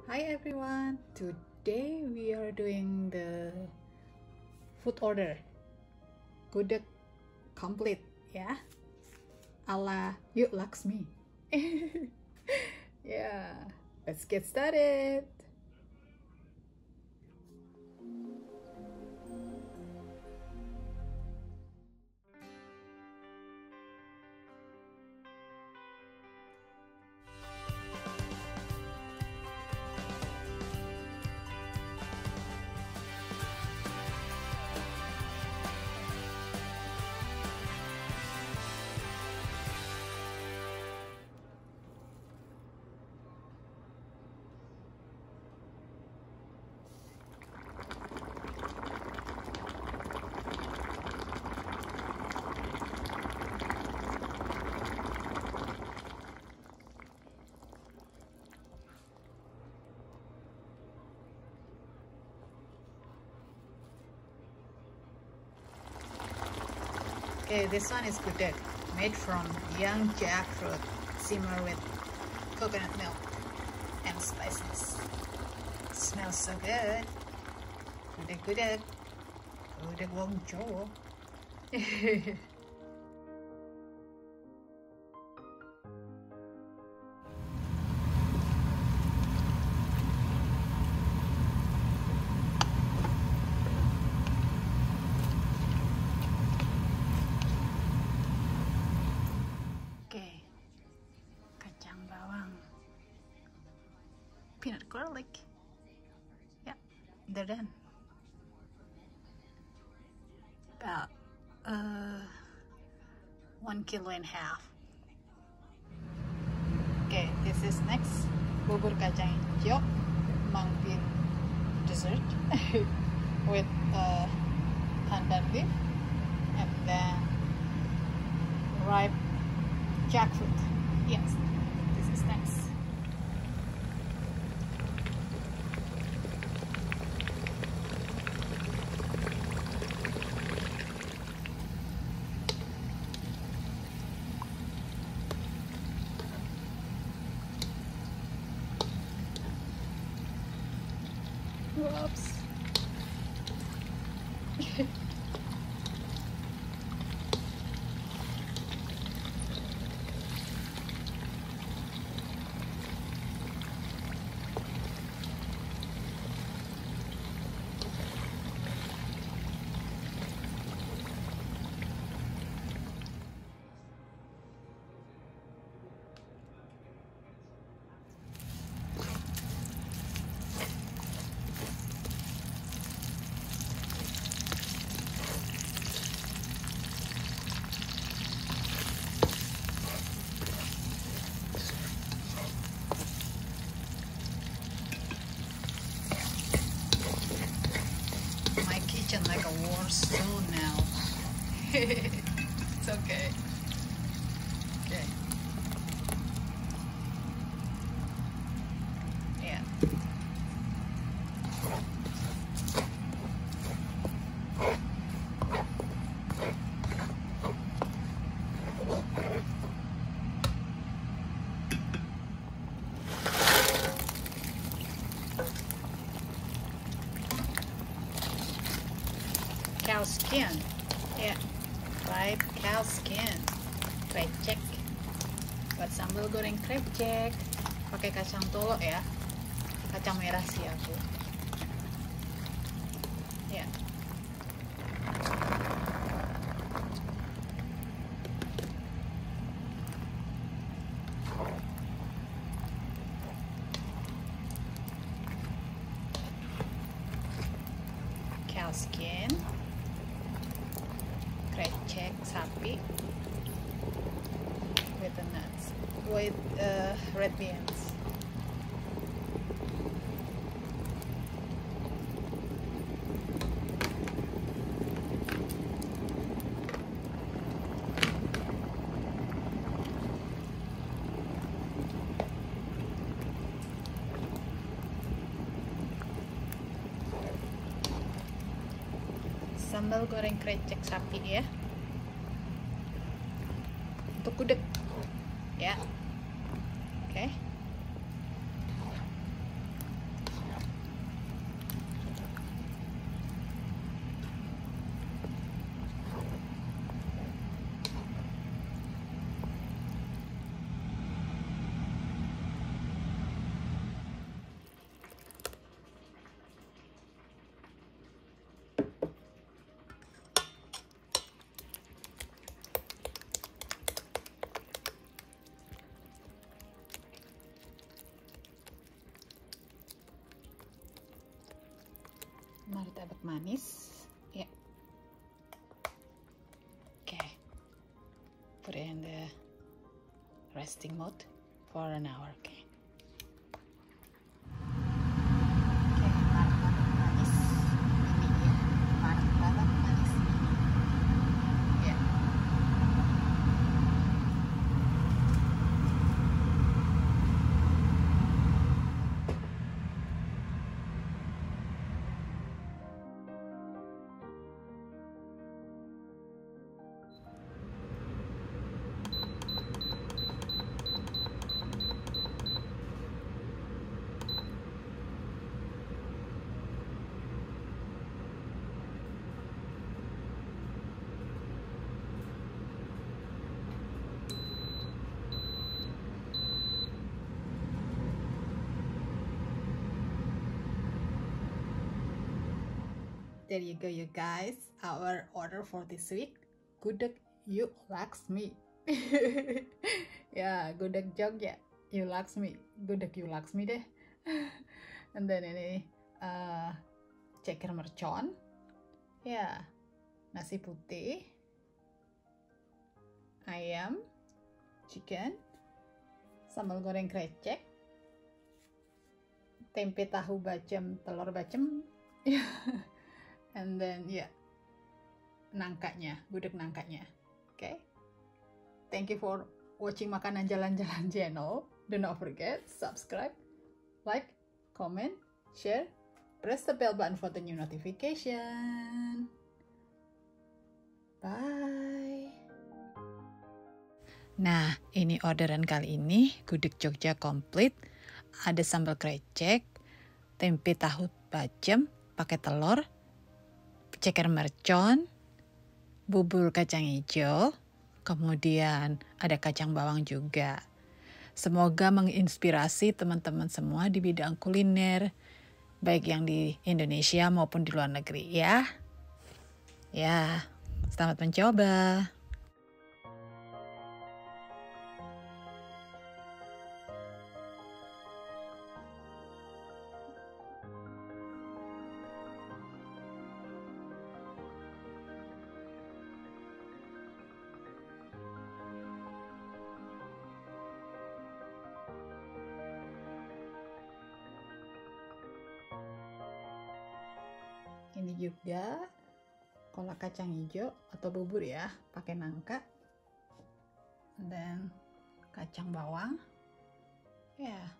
Hi everyone, today we are doing the food order gudeg complete ya, ala Yuk Laksmi. Yeah, let's get started. Okay, this one is gudeg, made from young jackfruit, simmer with coconut milk and spices. It smells so good. Gudeg Wong Jawa. Peanut garlic. Yeah, they're done. About 1.5 kilos. Okay, this is next bubur kacang hijau mung bean dessert with pandan leaf and then ripe jackfruit. Yes, this is next. Whoops. Like a war zone now. It's okay. Okay. Yeah. Cow skin, yeah, fried cow skin, krecek. Buat sambal goreng krecek, pakai kacang tolo ya, kacang merah sih aku. Ya. Cow skin. Krecek sapi with the nuts, with red beans. Sambal goreng krecek sapi ya, untuk gudeg ya. Oke. resting mode for an hour. Okay. There you go, you guys. Our order for this week, gudeg Yuk Laksmi. Ya, gudeg Jogja Yuk Laksmi, gudeg Yuk Laksmi deh. And then ini ceker mercon, ya, nasi putih, ayam, chicken, sambal goreng krecek, tempe tahu bacem, telur bacem. And then nangkanya, gudeg nangkanya. Okay, thank you for watching makanan jalan-jalan channel. Do not forget subscribe, like, comment, share, press the bell button for the new notification. Bye. Nah, ini orderan kali ini, gudeg Jogja komplit. Ada sambal krecek, tempe tahu bacem pakai telur, ceker mercon, bubur kacang hijau, kemudian ada kacang bawang juga. Semoga menginspirasi teman-teman semua di bidang kuliner, baik yang di Indonesia maupun di luar negeri ya. Ya, selamat mencoba. Ini juga kolak kacang hijau atau bubur ya, pakai nangka dan kacang bawang. Ya.